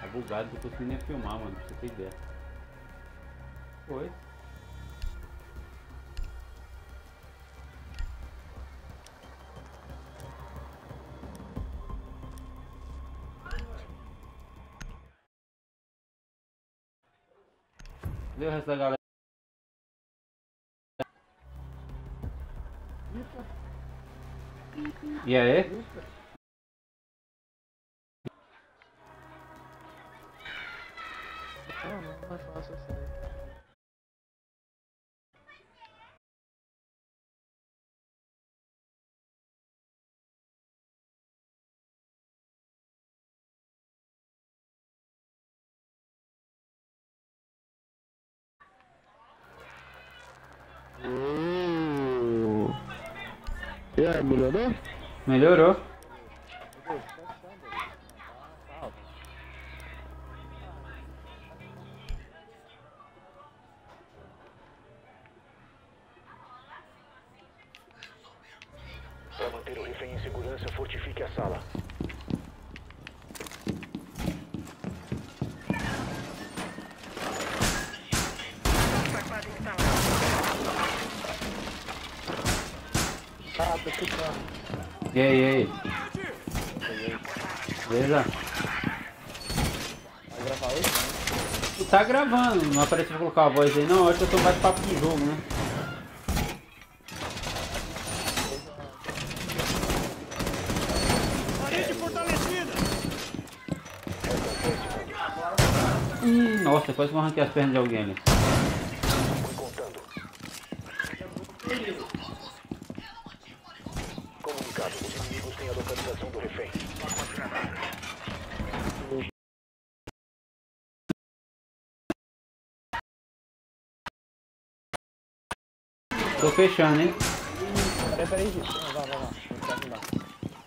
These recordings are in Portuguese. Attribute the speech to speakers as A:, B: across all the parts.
A: Tá bugado, não tô conseguindo nem filmar, mano, pra você ter ideia. Foi. Cadê o resto da galera? E aí?
B: Não é fácil assim. E aí, melhorou?
A: Melhorou.
C: Para manter o refém em segurança, fortifique a sala.
B: Ah, tô escutando.
A: E aí? Beleza?
B: Vai gravar hoje?
A: Tu tá gravando, não apareceu pra colocar a voz aí não, acho que eu tô mais papo de jogo, né?
C: Parede fortalecida!
A: Nossa, quase vou arrancar as pernas de alguém ali.
C: Fui contando. Comunicado, os inimigos têm a localização do refém.
A: Tô fechando, hein?
B: Peraí, gente. Vai. Vou ficar aqui embaixo.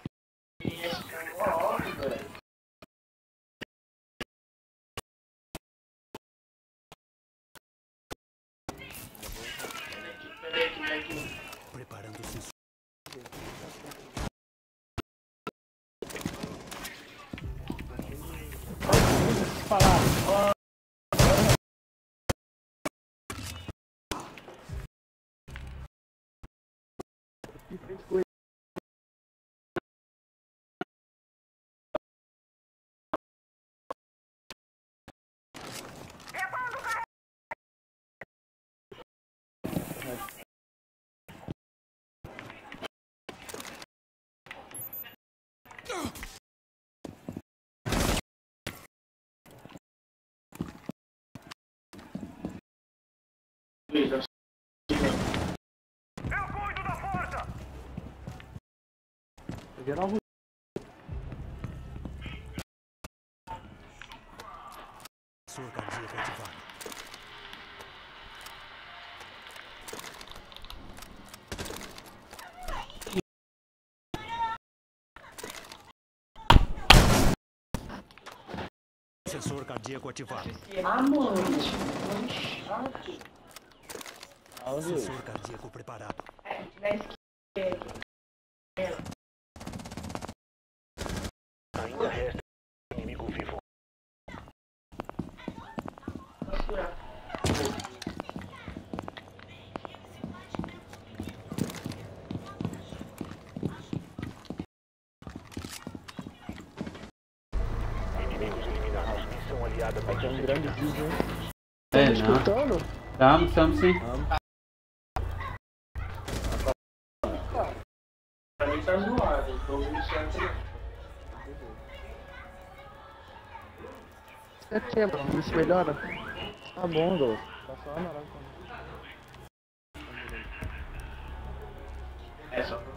C: Preparando o sensor.
B: Falar. Peguei na rua.
C: Sensor cardíaco ativado. Sensor cardíaco ativado. Sensor cardíaco preparado. Ainda resta inimigo vivo. Inimigos eliminados. Missão aliada
B: Vai ter um grande vídeo, hein?
A: É,
B: Tá me
A: não.
B: escutando?
A: Estamos sim.
B: Pra mim tá zoado, eu tô ouvindo certo. É que, mano, isso melhora? Tá bom, Douglas. Tá só amarelo também. É só.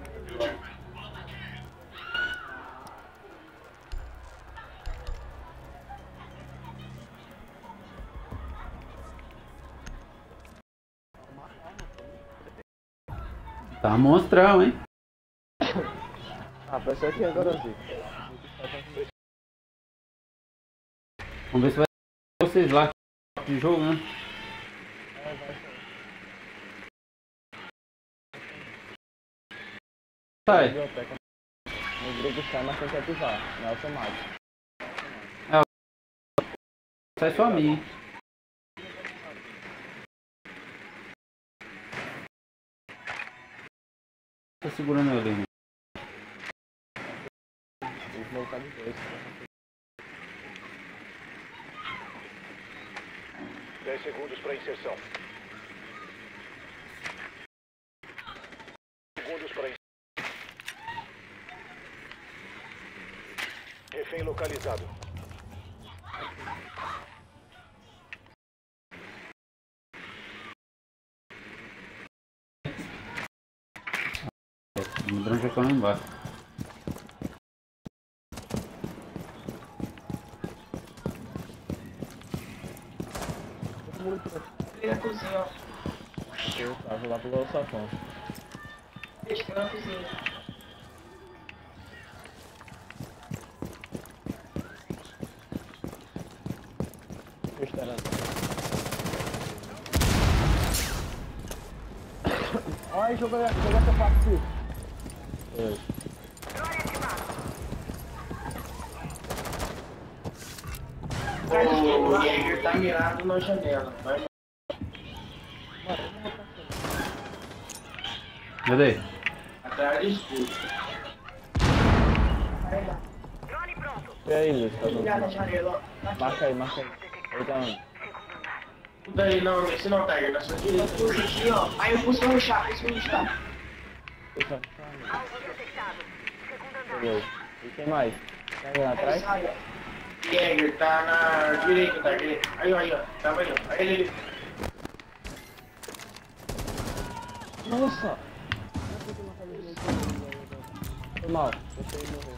A: Tá monstrão, hein?
B: Ah, apareceu aqui agora, Zico.
A: Vamos ver se vai vocês lá de jogo, né?
B: É, vai sair.
A: Sai.
B: Biblioteca. No grupo chama sem que ativar, não é automático.
A: sai só a minha. Tá segurando eu ali, né?
B: O smoke tá de dois.
C: 10 segundos para inserção. Segundos para inserção. Refém localizado.
A: O drone já ficou lá embaixo.
D: Na cozinha, ó.
B: Eu vou lá pegar o safão.
D: Deixa eu na cozinha.
B: Tô esperando. Olha, joga essa parte aqui.
D: O Jäger tá mirado na janela. Vai.
A: Cadê?
D: Atrás do escudo.
B: E aí, Luiz? Tá
D: Ligar na
B: bom?
D: janela, ó.
B: Marca aí. Ele tá onde?
D: Daí não, esse não, Tiger, na sua direita. Aqui, ó. Aí eu pus no chá, esse no chá.
B: Beleza. E quem mais? Tem alguém lá atrás?
D: Aí, ó. Jäger tá na direita, tá? Direita. Aí, ó, aí, ó. Tava aí, ó. Aí ele.
B: Nossa! Foi mal. Deixa ele morrer.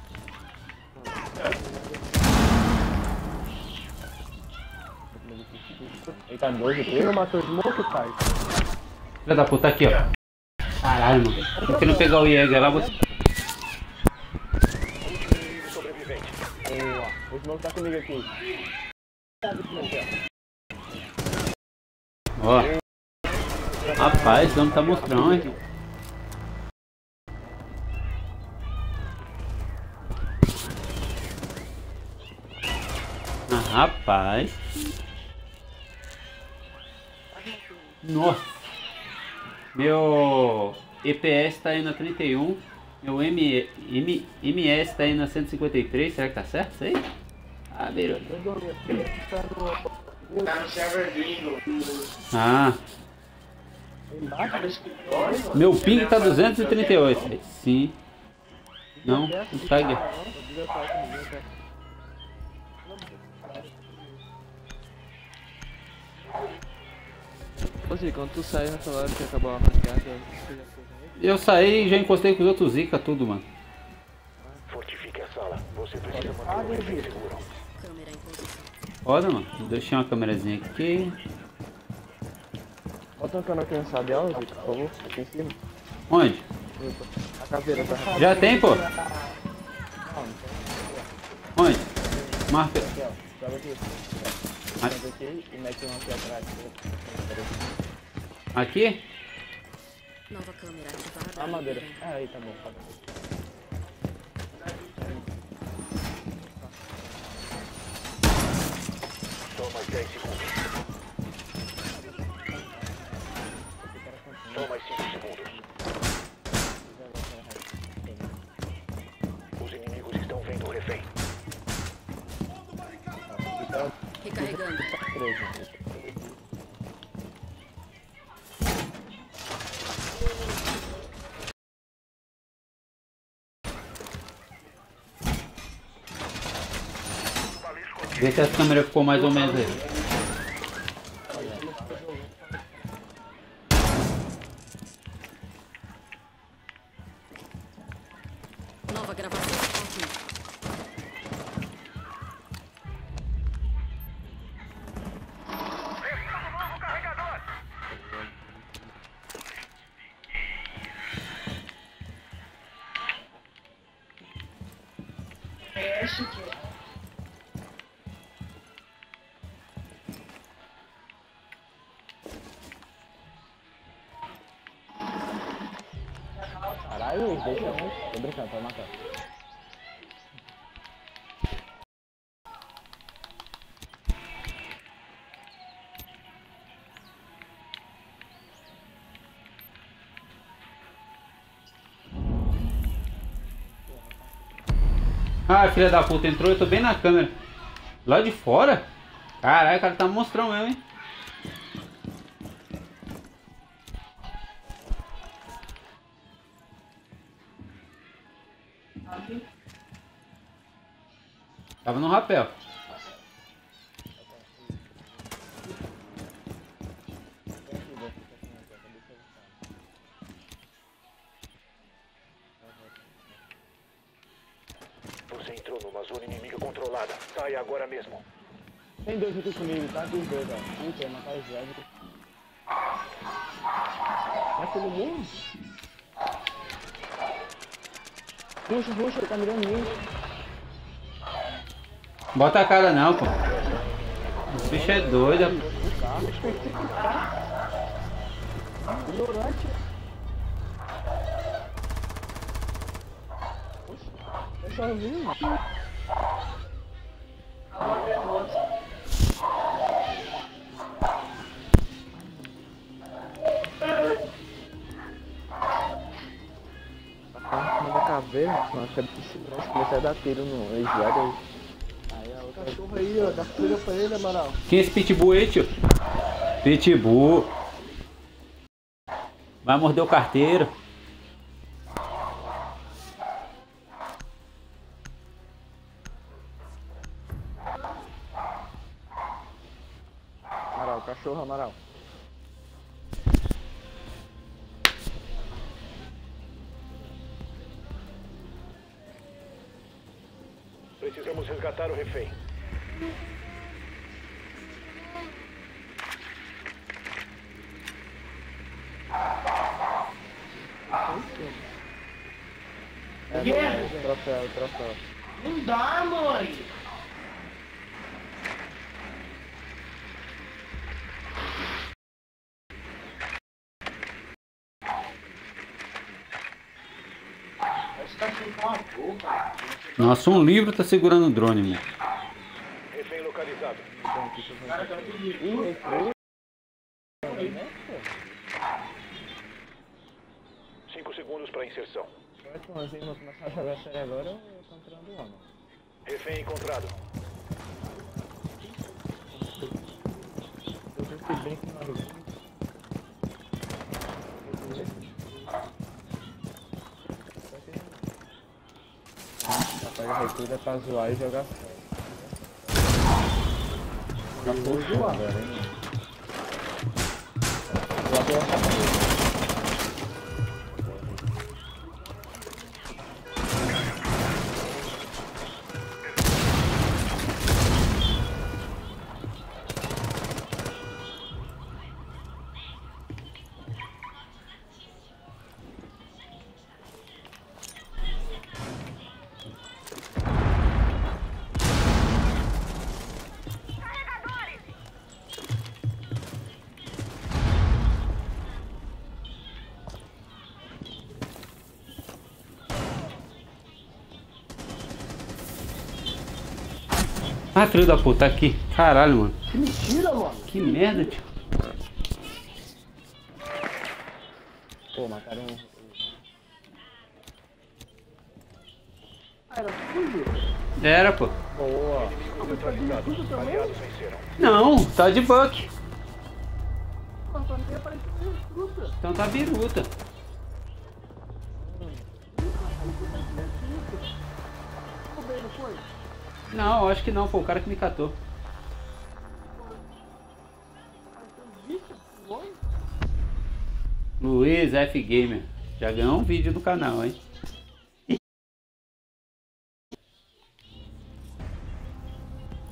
B: Ele tá em 2 aqui? Ele não matou de morto, pai?
A: Filha da puta, aqui, ó. Caralho, mano. Por que não pegar o Jäger lá? Você...
C: Sobrevivente.
B: Boa. O Smoke tá comigo aqui.
A: Ó. Rapaz, o homem tá mostrando, hein? Ah, rapaz. Nossa. Meu EPS tá indo a 31. Meu MS tá indo a 153. Será que tá certo isso aí? Ah, virou.
D: Tá no server gringo.
A: Ah.
D: Tá no escritório.
A: Meu ping tá 238. Sim. Não, não tá aqui.
B: Ô, Zico, quando tu sair nessa hora que acabar a ranqueada, você já foi também?
A: Eu saí e já encostei com os outros Zika, tudo, mano.
C: Fortifique a sala. Você precisa manter o refém seguro.
E: Câmera em posição.
A: Olha, mano. Deixei uma câmerazinha aqui.
B: Bota uma câmera aqui nessa dela, Zico, por favor. Aqui em cima.
A: Onde?
B: A caveira tá...
A: Já tem, pô?
B: Não, não tem.
A: Onde? Marca.
B: Aqui, ó. Joga aqui. Joga aqui e mete um aqui atrás.
A: Aqui?
E: Nova câmera ativada.
B: Ah, madeira. Ah, aí, tá bom. Tá bom.
C: Só mais 10 segundos. Só mais 5 segundos. Os inimigos estão vendo o refém.
E: Recarregando.
B: 3, né?
A: Vê se as câmeras ficou mais ou menos aí.
E: Nova gravação. Ok.
D: É esse aqui.
B: Caralho, Luiz, deixa um. Tô brincando, pode matar.
A: Ah, filha da puta, entrou, eu tô bem na câmera. Lá de fora? Caralho, o cara tá monstrão mesmo, hein? Tava no rapel.
C: Você entrou numa zona inimiga controlada. Saia agora mesmo.
F: Tem dois aqui comigo, tá? Tem dois, ó. Um tem, matar os velhos. Vai todo mundo? Ruxa, ele tá mirando em mim.
A: Bota a cara não, pô. Esse bicho é doido.
F: Ignorante. Oxe, é sozinho, mano.
B: Na caverna, mano, comecei a dar tiro no slide.
F: Aí a outra cachorro aí, ó, dá tira pra ele, Amaral.
A: Quem é esse pitbull aí, tio? Pitbull. Vai morder o carteiro.
B: Amaral, cachorro, Amaral.
C: Precisamos resgatar o refém.
B: Troféu.
D: Não dá, mãe. Você tá com uma boca.
A: Nossa, um livro tá segurando o drone, mano.
C: Refém localizado.
D: O cara tá comigo.
C: 5 segundos para inserção.
F: Vai tomar vou começar a jogar sério agora, eu tô entrando o homem.
C: Refém encontrado.
F: Eu já fiquei bem com o maluco. Pega a recuda pra zoar e jogar fora. Já foi zoar, velho.
A: Ah, filho da puta, tá aqui. Caralho, mano.
F: Que mentira, mano.
A: Que merda, tio.
F: Pô, mataram um. Ah, era tudo?
A: Era, pô.
F: Boa.
C: Neutralizado. Aliados venceram.
A: Não, tá de buck.
F: Mas só não tem aparecido fruta.
A: Então tá biruta.
F: Roubei, não foi?
A: Não, acho que não, foi o cara que me catou. Luiz F Gamer. Já ganhou um vídeo do canal, hein?